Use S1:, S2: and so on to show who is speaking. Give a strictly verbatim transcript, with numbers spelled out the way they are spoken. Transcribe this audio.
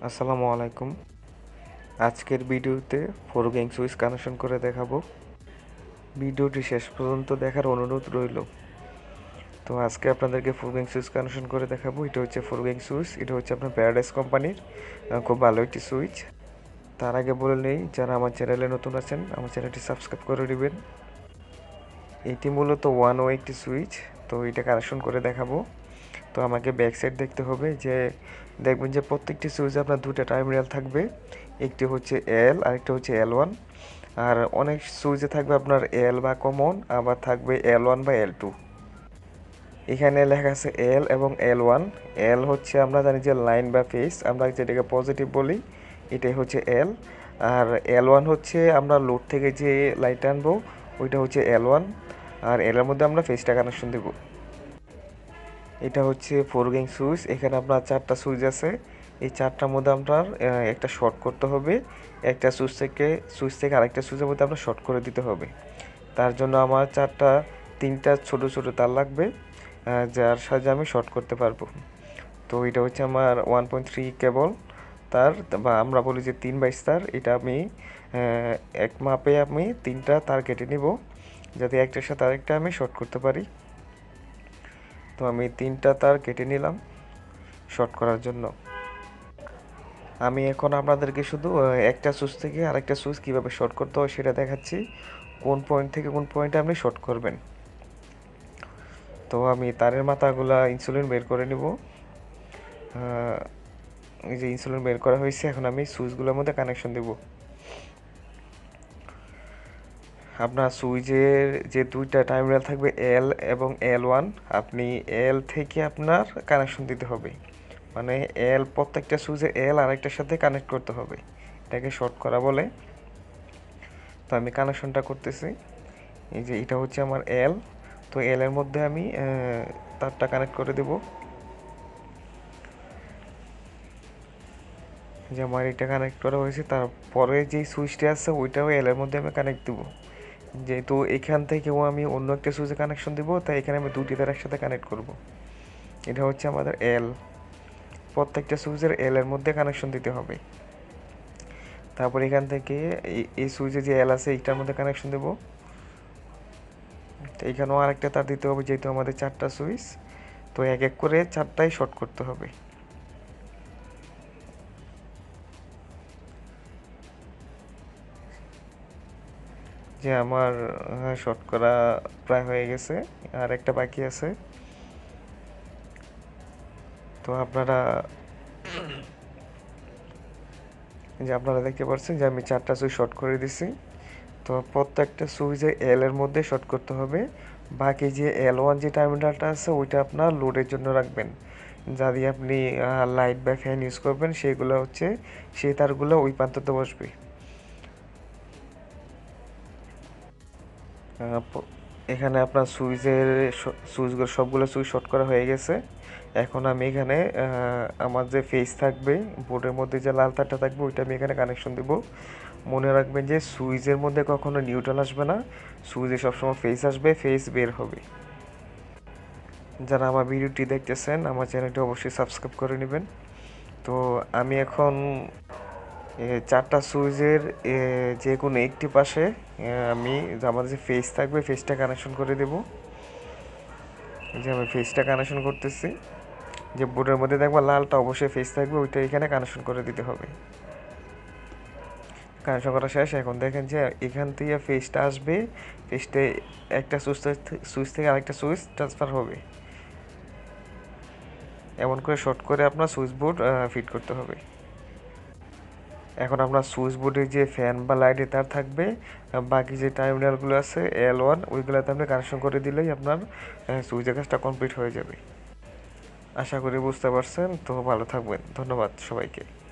S1: আসসালামু আলাইকুম। আজকের ভিডিওতে ফোর গ্যাং সুইচ কানেকশন করে দেখাবো। ভিডিওটি শেষ পর্যন্ত দেখার অনুরোধ রইল। তো আজকে আপনাদেরকে ফোর গ্যাং সুইচ কানেকশন করে দেখাবো। এটা হচ্ছে ফোর গ্যাং সুইচ, এটা হচ্ছে আপনার প্যারাডাইস কোম্পানির খুব ভালো একটি সুইচ। তার আগে বলে নেই, যারা আমার চ্যানেলে নতুন আছেন আমার চ্যানেলটি সাবস্ক্রাইব করে নেবেন। এটি মূলত ওয়ান ওয়ে একটি সুইচ, তো এটা কানেকশন করে দেখাবো। তো আমাকে ব্যাক সাইড দেখতে হবে, যে দেখবেন যে প্রত্যেকটি সুইচে আপনার দুটো টার্মিনাল থাকবে, একটি হচ্ছে এল আর একটা হচ্ছে এল ওয়ান। আর অনেক সুইচে থাকবে আপনার এল বা কমন, আবার থাকবে এল ওয়ান বা এল টু। এখানে লেখা আছে এল এবং এল ওয়ান। এল হচ্ছে আমরা জানি যে লাইন বা ফেস, আমরা যেটাকে পজিটিভ বলি, এটাই হচ্ছে এল। আর এল ওয়ান হচ্ছে আমরা লোড থেকে যে লাইট আনবো, ওইটা হচ্ছে এল ওয়ান। আর এল এর মধ্যে আমরা ফেসটা কানেকশন দেবো। এটা হচ্ছে ফোর গ্যাং সুইচ। এখানে আপনার চারটা সুইচ আছে। এই চারটার মধ্যে আপনার একটা শর্ট করতে হবে। একটা সুইচ থেকে সুইচ থেকে আরেকটা সুইচের মধ্যে আপনার শর্ট করে দিতে হবে। তার জন্য আমার চারটা তিনটা ছোট ছোট তার লাগবে, যার সাহায্যে আমি শর্ট করতে পারবো। তো এটা হচ্ছে আমার ওয়ান পয়েন্ট থ্রি কেবল তার, বা আমরা বলি যে তিন বাইশ তার। এটা আমি এক মাপে আমি তিনটা তার কেটে নিব, যাতে একটার সাথে আরেকটা আমি শর্ট করতে পারি। তো আমি তিনটা তার কেটে নিলাম শর্ট করার জন্য। আমি এখন আপনাদেরকে শুধু একটা সুইচ থেকে আরেকটা সুইচ কীভাবে শর্ট করতে হয় সেটা দেখাচ্ছি, কোন পয়েন্ট থেকে কোন পয়েন্টে আপনি শর্ট করবেন। তো আমি তারের মাথাগুলা ইনসুলিন বের করে নিব। এই যে ইনসুলিন বের করা হয়েছে, এখন আমি সুইচগুলোর মধ্যে কানেকশন দেব। আপনার সুইচের যে দুইটা টার্মিনাল থাকবে এল এবং এল ওয়ান, আপনি এল থেকে আপনার কানেকশন দিতে হবে। মানে এল প্রত্যেকটা সুইচে এল আরেকটার সাথে কানেক্ট করতে হবে, এটাকে শর্ট করা বলে। তো আমি কানেকশনটা করতেছি। এই যে এটা হচ্ছে আমার এল, তো এল এর মধ্যে আমি তারটা কানেক্ট করে দেব। যে আমার এটা কানেক্ট করা হয়েছে, তারপরে যে সুইচটা আছে ওইটাও এল এর মধ্যে আমি কানেক্ট দেব। যেহেতু এখান থেকেও আমি অন্য একটা সুইচে কানেকশন দেবো, তাই এখানে আমি দুটি তার একসাথে কানেক্ট করব। এটা হচ্ছে আমাদের এল, প্রত্যেকটা সুইচের এল এর মধ্যে কানেকশন দিতে হবে। তারপর এখান থেকে এই সুইচে যে এল আছে এইটার মধ্যে কানেকশন দেব। তো এখানেও আরেকটা তার দিতে হবে, যেহেতু আমাদের চারটা সুইচ, তো এক এক করে চারটাই শর্ট করতে হবে। যে আমার শর্ট করা প্রায় হয়ে গেছে, আর একটা বাকি আছে। তো আপনারা যে আপনারা দেখতে পাচ্ছেন যে আমি চারটা সুইচ শর্ট করে দিছি। তো প্রত্যেকটা সুইচে এল এর মধ্যে শর্ট করতে হবে। বাকি যে এল ওয়ান যে টার্মিনালটা আছে ওইটা আপনার লোডের জন্য রাখবেন, যা দিয়ে আপনি লাইট বা ফ্যান ইউজ করবেন, সেগুলো হচ্ছে সেই তারগুলো ওই প্রান্ততে বসবে। এখানে আপনার সুইচের সুইচগুলো সবগুলো সুইচ শর্ট করা হয়ে গেছে। এখন আমি এখানে আমার যে ফেস থাকবে, বোর্ডের মধ্যে যে লাল তারটা থাকবে ওইটা আমি এখানে কানেকশন দেব। মনে রাখবেন যে সুইচের মধ্যে কখনো নিউট্রাল আসবে না, সুইচে সবসময় ফেস আসবে, ফেস বের হবে। যারা আমার ভিডিওটি দেখতেছেন আমার চ্যানেলটি অবশ্যই সাবস্ক্রাইব করে নেবেন। তো আমি এখন চারটা সুইচের যে কোনো একটি পাশে আমি আমাদের যে ফেস থাকবে ফেসটা কানেকশন করে দেব। যে আমি ফেসটা কানেকশন করতেছি, যে বোর্ডের মধ্যে দেখবো লালটা অবশ্যই ফেস থাকবে, ওইটা এখানে কানেকশন করে দিতে হবে। কানেকশন করা শেষ। এখন দেখেন যে এখান থেকে ফেসটা আসবে, ফেসটা একটা সুইচ সুইচ থেকে আরেকটা সুইচ ট্রান্সফার হবে। এমন করে শর্ট করে আপনার সুইচ বোর্ড ফিট করতে হবে। এখন আপনার সুইচ বোর্ডে যে ফ্যান বা লাইটের তার থাকবে, বাকি যে টার্মিনালগুলো আছে এল ওয়ান, ওইগুলোতে আপনি কানেকশন করে দিলেই আপনার সুইচের কাজটা কমপ্লিট হয়ে যাবে। আশা করি বুঝতে পারছেন। তো ভালো থাকবেন, ধন্যবাদ সবাইকে।